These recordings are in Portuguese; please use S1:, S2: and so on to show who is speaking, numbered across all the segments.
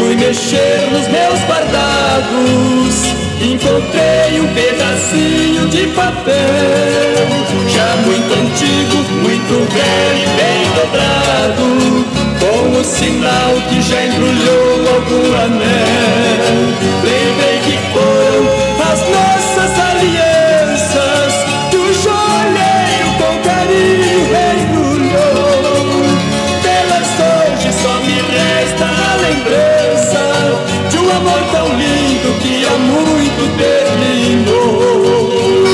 S1: fui mexer nos meus guardados, encontrei um pedacinho de papel, já muito antigo, muito velho e bem dobrado, com o sinal que já embrulhou algum anel. Lembrei que foram as nossas alianças, que o joalheiro com carinho embrulhou. Delas hoje só me resta a lembrança de um amor tão lindo que há muito terminou.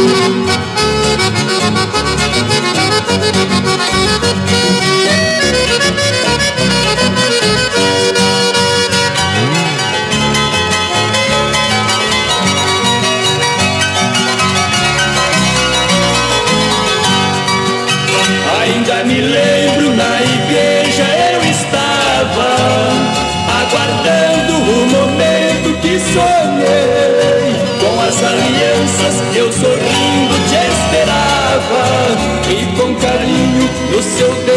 S1: Ainda me lembro, na igreja eu estava, aguardando o momento que sonhei. Com as alianças eu sorrindo te esperava, e com carinho no seu